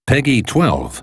Peggy 12.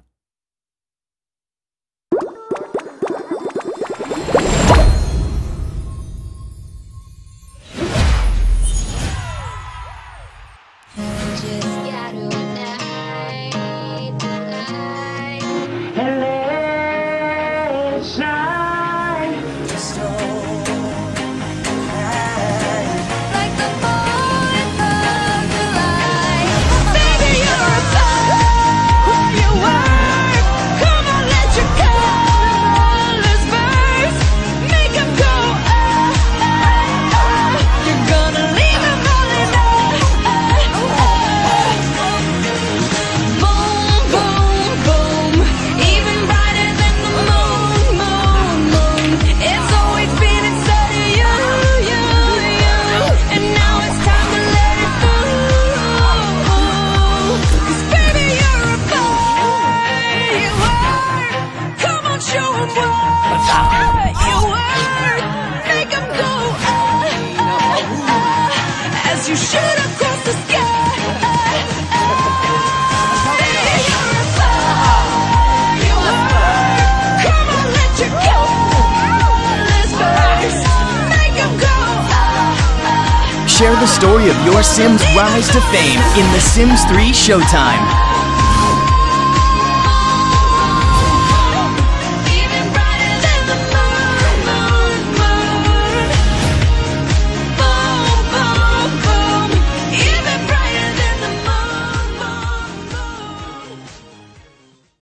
You shoot across the sky. Baby, you're a fire. You are. Come on, let your colors burst. Make 'em go. Share the story of your Sims' rise to fame in The Sims 3 Showtime.